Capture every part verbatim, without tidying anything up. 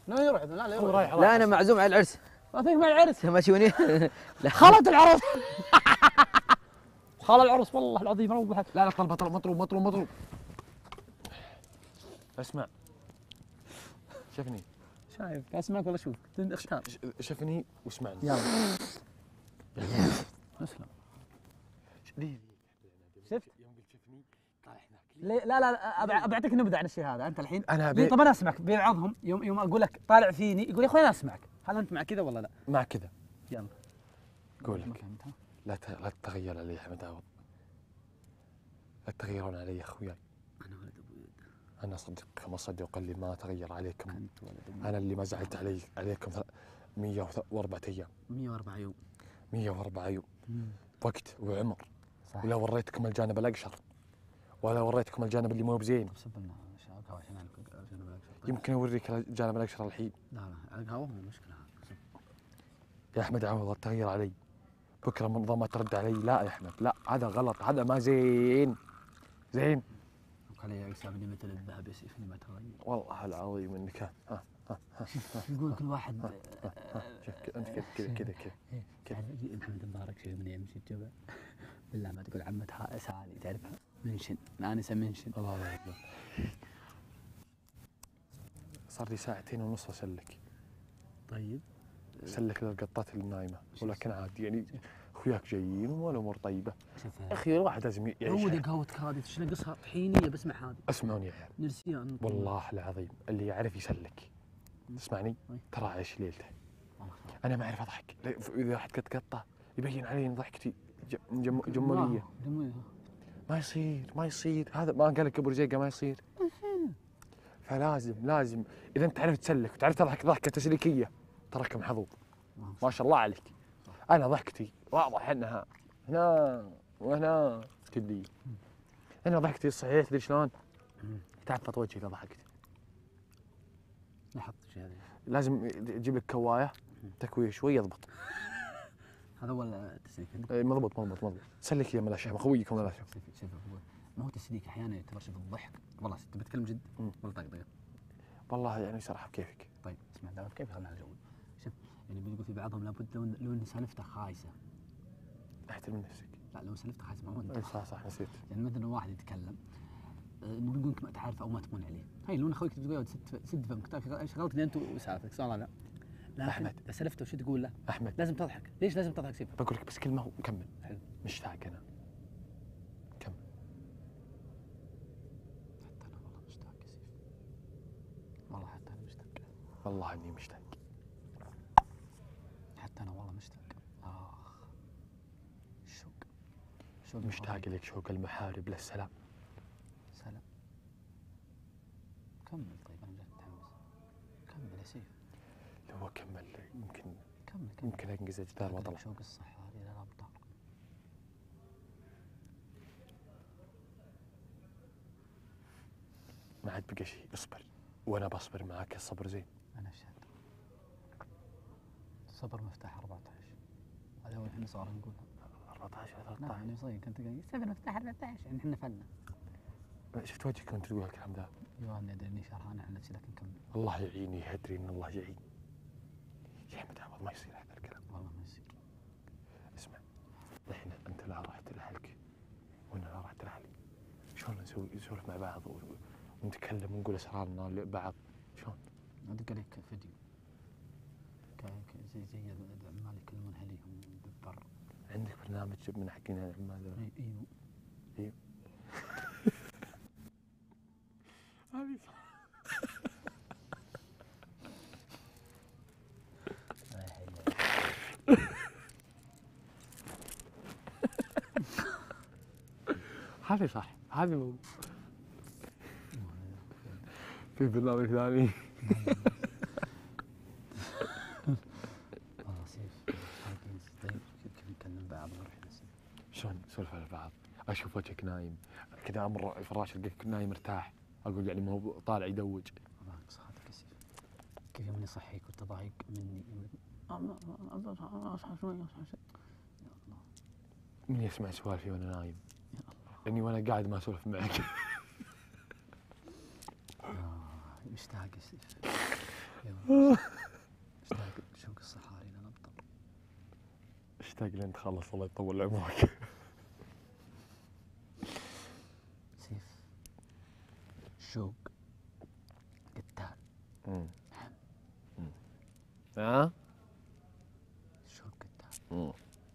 لا يروح لا لا يروح رايح لا انا معزوم على العرس. ما فيك مع العرس ماشي وني. خالة العرس. خالة العرس والله العظيم اروح. لا لا طلبه طلب مطلوب مطلوب مطلوب. اسمع شفني. شايف اسمعك ولا اشوفك اختار. شفني واسمعني. يلا اسلم. ليه شفت؟ يوم قلت شفني طالع هناك. ليه لا لا لا بعطيك نبذه عن الشيء هذا انت الحين. انا بي... طب انا اسمعك ببعضهم يوم يوم اقول لك طالع فيني يقول يا اخوي انا اسمعك، هل انت مع كذا ولا لا؟ مع كذا. يلا قول لك لا ت... لا تتغير علي يا احمد عوض. لا تتغيرون علي يا اخوياي. انا ولد ابوي. انا صدق كما صدق اللي ما تغير عليكم. انت ولد ابوي. انا اللي ما زعلت علي عليكم مئة وأربعة ايام. مئة وأربعة يوم. مئة وأربعة يوم. وقت وعمر. صح. ولا وريتكم الجانب الاقشر ولا وريتكم الجانب اللي مو بزين. سبنا القهوه عشان الجانب الاقشر. يمكن اوريك الجانب الاقشر الحين. لا لا القهوه مو مشكله. يا احمد عوض تغير علي. بكره من ما ترد علي. لا يا احمد لا هذا غلط هذا ما زين. زين. علي يسابني مثل الذهب يسيفني ما تغير. والله العظيم انك ها ها ها يقول كل واحد انت كذا كذا كذا كذا كذا. محمد مبارك شيء من يمشي الجبل. بالله ما تقول عمة سالي تعرفها؟ منشن الانسه منشن. الله لا يحفظك. صار لي ساعتين ونص اسلك. طيب اسلك للقطات اللي نايمه ولكن عادي يعني اخوياك جايين والامور طيبه. شوف يا اخي الواحد لازم يعيش. عودي قهوتك هذه ايش ناقصها طحينيه بسمع هذه. اسمعوني يا عيال. نرسيان والله العظيم اللي يعرف يسلك تسمعني ترى عايش ليلته. انا ما اعرف اضحك اذا واحد قد قطه يبين علي ان ضحكتي جم... جماليه. ما يصير ما يصير هذا ما قال لك ابو رزيقه ما يصير. فلازم لازم اذا انت تعرف تسلك وتعرف تضحك ضحكه تسليكيه تراك محظوظ. ما شاء الله عليك. انا ضحكتي واضح انها هنا وهنا كذي. انا ضحكتي الصحيح تدري شلون؟ تعفط وجهي اذا ضحكت. لاحظت شيء هذا. لازم تجيب لك كوايه تكويه شوي يضبط. هذا هو التسليك. مضبوط مضبوط مضبوط. سلك يا ملاشح اخويكم ملاشح. شوف ما هو تسليك احيانا يعتبر شوف الضحك. والله تبي تتكلم جد ولا طقطقه؟ والله يعني صراحه بكيفك. طيب اسمع دام بكيفك خلينا نجاوب. شوف يعني بيقول في بعضهم لابد لو لو ان سالفته خايسه. احترم نفسك. لا لو سالفته خايسه ما هو انت. صح صح نسيت. يعني مثلا واحد يتكلم نقول انك ما تعرفه او ما تمون عليه. هاي لو اخويك تقول سد سد فمك شغلتني انت وسالفتك صح ولا لا؟ لا احمد اذا سلفته وش تقول له؟ احمد لازم تضحك. ليش لازم تضحك سيف؟ بقول لك بس كلمه وكمل. حلو. مشتاق انا. كمل. حتى انا والله مشتاق يا سيف. والله حتى انا مشتاق. والله اني مشتاق. حتى انا والله مشتاق. اخ الشوق. شوق مشتاق لك شوق المحارب للسلام. سلام. كمل طيب انا متحمس. كمل يا سيف. لو اكمل يمكن كمل كمل. يمكن انقز جدار واطلع. شوق الصحة هذه لا ابطال. ما عاد بقى شيء اصبر وانا بصبر معاك الصبر زين. انا اشهد. الصبر مفتاح أربعة عشر. هذا هو احنا صار نقولها. أربعة عشر ثلاثة عشر. لا يعني صدق كنت قايل الصبر مفتاح أربعة عشر يعني احنا فلنا. شفت وجهك وانت تقول الكلام ذا. ايوه انا ادري اني شرحان عن نفسي لكن كمل. الله يعيني يدري ان الله يعين. يا احمد عوض ما يصير هذا الكلام. والله ما يصير. اسمع الحين انت لا رحت لأهلك وانا لا رحت لأهلي. شلون نسوي نسولف مع بعض ونتكلم ونقول اسرارنا لبعض شلون؟ ادق عليك فيديو. زي زي العمال يكلمون اهليهم بالبر. عندك برنامج من حقين العمال ذولا؟ ايوه. ايوه. هذه صح. هذه صح هذه مو في برنامج ثاني. والله سيف طيب كيف نكلم بعض ونروح نسولف. شلون نسولف على بعض؟ اشوف وجهك نايم كذا امر الفراش القاك نايم مرتاح اقول يعني ما هو طالع يدوج. الله صحتك يا سيف. كيف يوم يصحيك وتضايق مني اصحى شوي اصحى شوي. يا الله. من يسمع سوالفي وانا نايم؟ يا الله. اني وانا قاعد ما اسولف معك. مشتاق يا سيف. اشتاق شوق الصحاري لنبطل. اشتاق لين تخلص الله يطول عمرك. سيف شوق قتال. امم ها شوق قتال. امم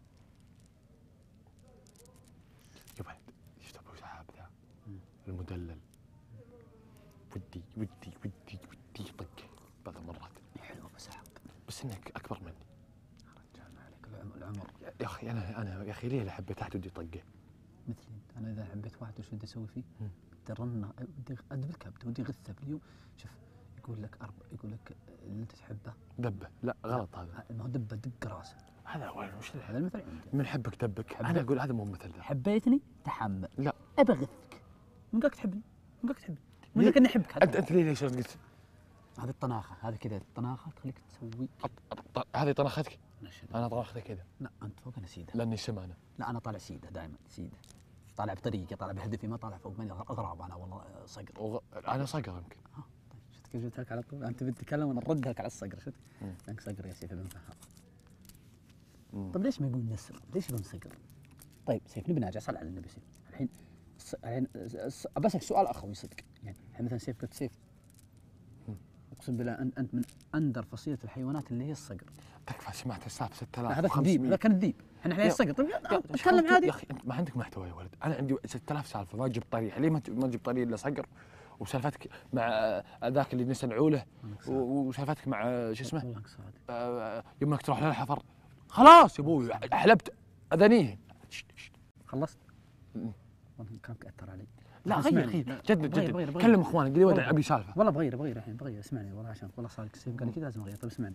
يبا ايش تبغى شعب ذا المدلل. ودي ودي ودي ودي طقه بعض المرات. حلو بس حق. بس انك اكبر مني. رجال ما عليك العمر, العمر. يا اخي انا انا يا اخي ليه اللي حبيت احد ودي طقه؟ مثلي انت، انا اذا حبيت واحد وش بدي اسوي فيه؟ بدي رنه، بدي ادب الكبد ودي غثه باليوم. شوف يقول لك أربع، يقول لك اللي انت تحبه دبه. لا غلط هذا. ما هو دبه دق راسه. هذا وين وش هذا المثل عندي. من حبك دبك. انا اقول هذا مو مثل ذا. حبيتني تحمل. لا ابى اغثك. من قالك تحبني؟ من قالك تحبني؟ من قالك اني احبك؟ انت انت ليه ليش قلت؟ هذه الطناخه، هذه كذا الطناخه تخليك تسوي. هذه طنختك؟ انا طنختك كذا. لا انت فوق انا سيده. لاني سمانه. لا انا طالع سيده دائما سيده. طالع بطريقي، طالع بهدفي، ما طالع فوق مني اغراب انا والله صقر. وغ... انا صقر يمكن. ها طيب شفت كيف جبت لك على طول؟ انت بتتكلم وانا نرد لك على الصقر. شفت؟ انك صقر يا سيف بن فهد. طيب ليش ما يقول نسر؟ ليش يقول صقر؟ طيب سيف نبي نرجع، صل على النبي سيف. الحين الحين بسألك سؤال اخوي صدق يعني. الحين مثلا سيف قلت سيف اقسم بالله انت من اندر فصيله الحيوانات اللي هي الصقر. تكفى سمعت السالفه ستة آلاف هذا الذيب، هذا كان الذيب. احنا الحين الصقر. طيب اتكلم عادي يا اخي انت ما عندك محتوى يا ولد. انا عندي ستة آلاف سالفه ما جبت طريقه. ليه ما تجيب طريقه الا صقر؟ وسالفتك مع ذاك اللي نسى نعوله، وسالفتك مع شو اسمه يمك تروح للحفر. خلاص يا ابوي حلبت اذانيه. خلصت؟ والله كلامك اثر علي. لا غير غير جدد جدد. كلم اخوانك قل لي ودع ابي سالفه. والله بغير بغير الحين بغير. اسمعني والله عشان والله صار سيف قال لي كذا لازم اغير. طيب اسمعني،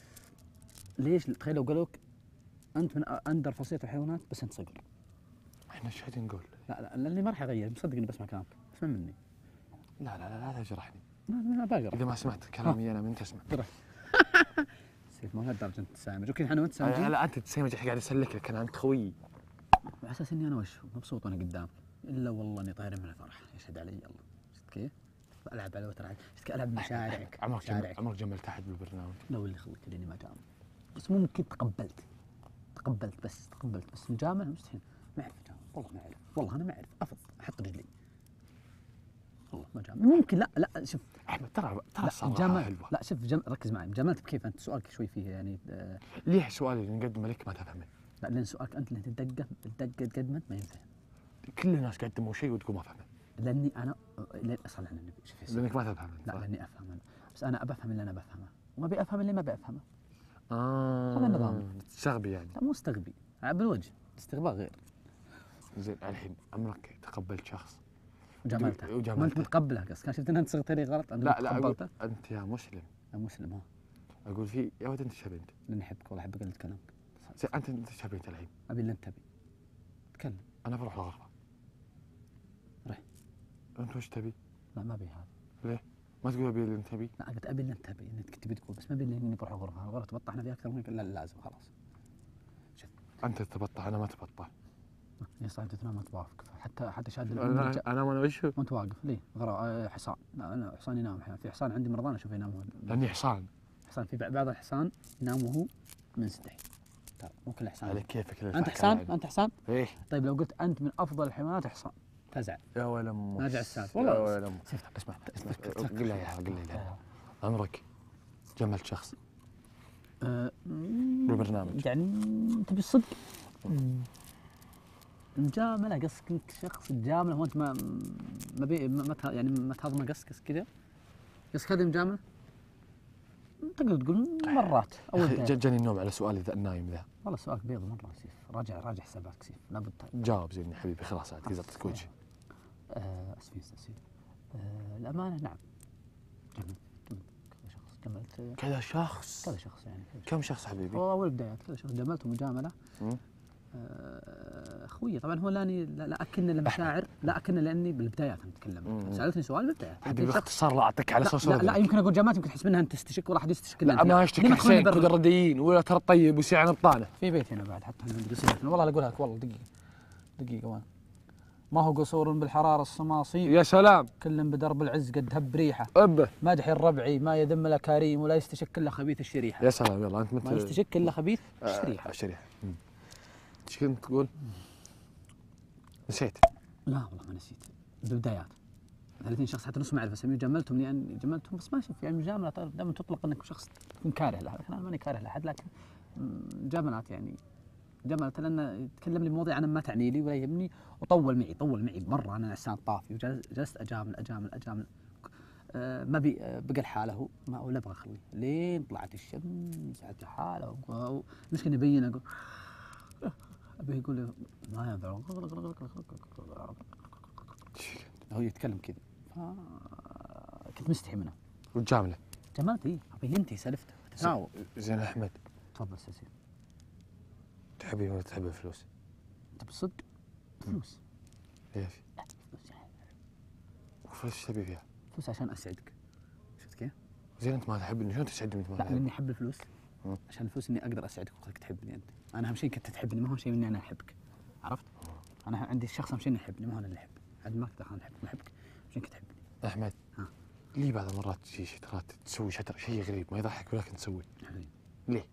ليش تخيل لو قالوك انت من اندر فصيله الحيوانات بس انت صقر؟ احنا ايش قاعدين نقول؟ لا لا لاني ما راح اغير، مصدق اني بسمع كلامك. اسمع مني. لا لا لا لا تجرحني. لا لا بقرا. اذا ما سمعت كلامي انا من تسمع. سيف ما لهالدرجه انت تسامج. اوكي احنا وانت سامجين. لا لا انت تسامج قاعد اسلك لك. انا انت خويي على اساس اني انا وش مبسوط وانا قدامك. الا والله اني طاير من الفرح. يشهد علي الله. شفت كيف؟ العب على وتر. شفت العب بمشاعرك. عمرك جمل عمرك جملت احد بالبرنامج؟ لا واللي خويك لاني ما جامل. بس ممكن تقبلت تقبلت بس تقبلت بس مجامله مستحيل. ما اعرف اجامل والله ما اعرف. والله انا ما اعرف افض احط رجلي. والله ما جامل. ممكن لا لا شوف احمد ترى ترى الصراحه حلوه. لا شوف جم... ركز معي. مجاملتك بكيف انت؟ سؤالك شوي فيه يعني آه ليه سؤالي اللي نقدمه لك ما تفهمه؟ لا لان سؤالك انت اللي تدقه الدقه تقدمت ما ينفهم. كل الناس قدموا شيء وتقول ما فهمه. لاني انا لين اصل على النبي شوف لانك ما تفهم. لا لاني افهم انا. بس انا بفهم اللي انا بفهمه وما بفهم اللي ما بفهمه. اه هذا النظام. تستغبي يعني؟ لا مو استغبي بالوجه. استغباء غير. زين الحين عمرك تقبلت شخص وجاملته ما انت متقبله؟ قصدك كان شفت ان انت صغت لي غلط. لا لا أقول انت يا مسلم. يا مسلم ها. اقول في يا ولد انت ايش بنت؟ لاني احبك والله احب قلة كلامك. زين انت انت ايش بنت الحين؟ ابي اللي انت تبي. تكلم. انا بروح الغرفه. رح. انت وش تبي؟ لا ما ابي هذا. ليه؟ ما تقول ابي اللي انت تبي؟ لا قلت ابي اللي انت تبي انك تبي تقول بس ما ابي اني بروح الغرفه. الغرفه تبطحنا فيها اكثر من لا لازم خلاص. شوف انت تبطح انا ما تبطح. يا صاحبي تنام ما توافق حتى حتى شاد انا انا وانا وش وانت واقف ليه؟ غرا حصان. لا انا حصان ينام احيانا. في حصان عندي مرضان اشوفه ينام هو. لاني حصان. حصان في بعض الحصان ينام وهو منسدح. ترى مو كل حصان. على كيفك. انت حصان؟ انت حصان؟ ايه. طيب لو قلت انت من افضل الحيوانات حصان تزعل. يا ويل امك. نرجع السالفه والله. يا ويل امك. اسمع اسمع قل لي اياها قل لي اياها. عمرك جملت شخص أه بالبرنامج؟ يعني تبي الصدق؟ المجامله قصدك انك شخص تجامله وانت ما ما بي ما يعني ما تهضمه قصدك كذا؟ قصدك هذه المجامله؟ تقدر تقول مرات اول جاني النوم على سؤالي ذا النايم ذا. والله سؤالك بيض مره سيف. راجع راجع حساباتك سيف لابد. جاوب زين يا حبيبي خلاص عاد كذا تكوج. آه اسفين سيف. آه الامانه نعم جملت كذا شخص جملت كذا شخص كذا شخص يعني كم شخص حبيبي؟ هو اول بدايات كذا شخص جملت ومجامله. آه خويه طبعا هو لاني لا اكن المشاعر لا اكن لاني بالبدايات نتكلم. سالتني سؤال بالبدايات حبيبي باختصار لا اعطيك على صوص. لا, لا, لا يمكن اقول جامعات يمكن تحس منها انت تستشك ولا احد يستشك. لا ما اشتكي حسين كود الرديين ولا ترى طيب وسيع نبطانه في بيتي انا بعد حتى والله لا اقولها لك والله دقيقه دقيقه وين ما هو قصور بالحرارة الصماصيم، يا سلام، كل بدرب العز قد هب ريحه، أبه مدح الربعي ما يذم الأكاريم ولا يستشك إلا خبيث الشريحة. يا سلام، يلا أنت ما مثل يستشك إلا خبيث آه الشريحة. الشريحة. ايش كنت تقول؟ نسيت. لا والله ما نسيت. بالبدايات ثلاثين شخص حتى نص معرفة اسميه جملتهم لأن جملتهم، بس ما شوف يعني مجاملة دائما تطلق أنك شخص تكون كاره له، لكن أنا ماني كاره لأحد، لكن مجاملات يعني جملة لأن يتكلم لي بمواضيع أنا ما تعني لي ولا يهمني، وطول معي طول معي مرة. أنا إنسان طافي وجلست أجامل أجامل أجامل أه ما بي أه بقى لحاله ما ولا أبغى أخليه لين طلعت الشمس على حاله. المشكلة يبين أقول أبي يقول لي ما ينفع، هو يتكلم كذا، كنت مستحي منه. والجاملة جملت إيه بينتهي سالفته تساوى. زين أحمد، تفضل سيدي. تحبي ولا تحب الفلوس؟ أنت بالصدق فلوس؟ ليش؟ لا فلوس يعني وفلوس ايش تبي فيها؟ فلوس عشان أسعدك. شفت كيف؟ زين أنت ما تحبني، شلون تسعدني أنت ما لا تحبني؟ لأني أحب الفلوس. عشان الفلوس إني أقدر أسعدك وأخليك تحبني أنت. أنا أهم شيء كنت تحبني، ما هو شيء إني أنا أحبك. عرفت؟ أنا عندي الشخص أهم شيء إنه يحبني، ما هو أنا اللي أحبه. عاد ما أقدر أنا أحبك، ما أحبك عشان كنت تحبني. أحمد، ها لي بعض المرات تجي شترات تسوي شتر شيء غريب ما يضحك ولكن تسوي. ليه؟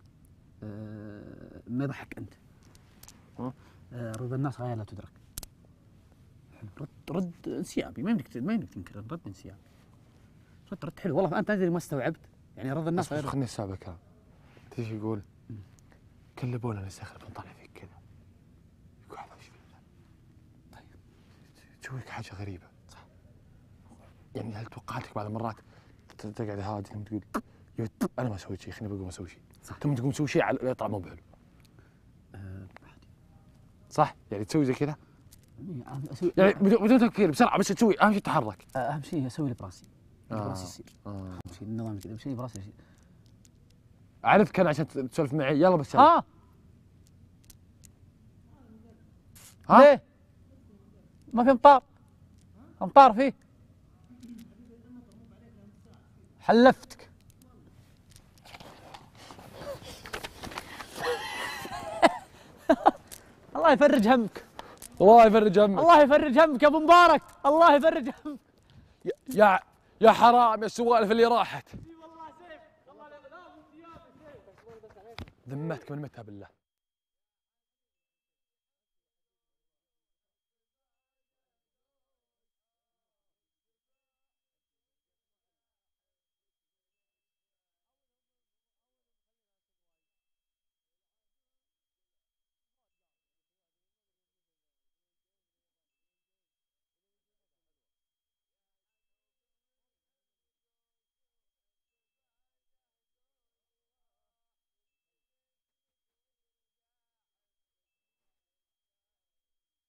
أه ما يضحك أنت. ها؟ أه رضا الناس غاية لا تدرك. رد رد انسيابي، ما يمديك ما يمديك تنكر، رد انسيابي. رد رد حلو والله. أنت أدري ما استوعبت يعني رضا الناس غير. خلني أساعدك كلام. تيجي يقول كلبونا نستخرب نطلع فيك كذا. يقول هذا ايش فيه؟ طيب تسوي لك حاجة غريبة. صح. يعني هل توقعتك بعض المرات تقعد هادي ثم تقول أنا ما سويت شيء، خليني بقوم أسوي شيء. صح. ثم تقوم تسوي شيء على يطلع مو بحلو. أه صح؟ يعني تسوي زي كذا؟ أسوي يعني بدون تفكير بسرعة بس تسوي، أهم شيء تتحرك. أهم شيء أسوي اللي براسي. اللي آه. براسي يصير. آه. أهم شيء النظام كذا، أهم شيء براسي يصير. عرفت كان عشان تسولف معي، يلا بس ها ها ليه؟ ما في امطار؟ امطار فيه؟ حلفتك. الله يفرج همك. الله يفرج همك. الله يفرج همك يا ابو مبارك، الله يفرج همك. يا يا حرام يا السوالف اللي راحت. ذمتك من متى بالله؟